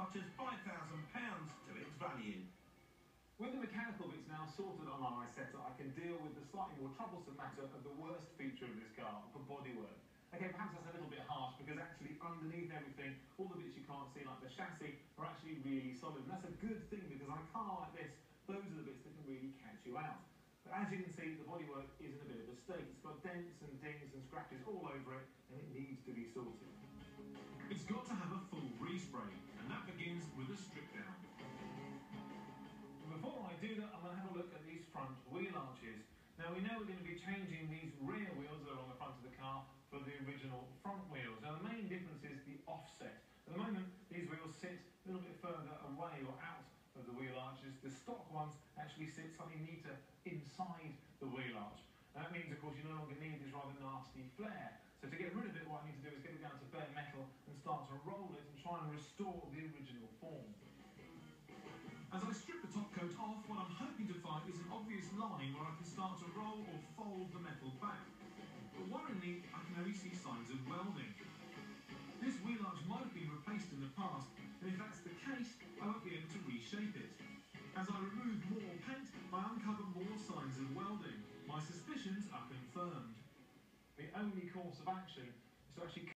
much as £5,000 to its value. With the mechanical bits now sorted on our Isetta, I can deal with the slightly more troublesome matter of the worst feature of this car, the bodywork. Okay, perhaps that's a little bit harsh because actually underneath everything, all the bits you can't see, like the chassis, are actually really solid. And that's a good thing because on a car like this, those are the bits that can really catch you out. But as you can see, the bodywork is in a bit of a state. It's got dents and dings and scratches all over it, and it needs to be sorted. It's got to have a full respray, and that begins with a strip down. Before I do that, I'm going to have a look at these front wheel arches. Now we know we're going to be changing these rear wheels that are on the front of the car for the original front wheels. Now the main difference is the offset. At the moment, these wheels sit a little bit further away or out of the wheel arches. The stock ones actually sit slightly neater inside the wheel arch. And that means, of course, you no longer need this rather nasty flare. So to get rid of it, what I need to do is get it down to bare metal and start to roll it and try and restore the original form. As I strip the top coat off, what I'm hoping to find is an obvious line where I can start to roll or fold the metal back. But worryingly, I can only see signs of welding. This wheel arch might have been replaced in the past, and if that's the case, I won't be able to reshape it. As I remove more paint, I uncover more signs of welding. My suspicions are confirmed. The only course of action is to actually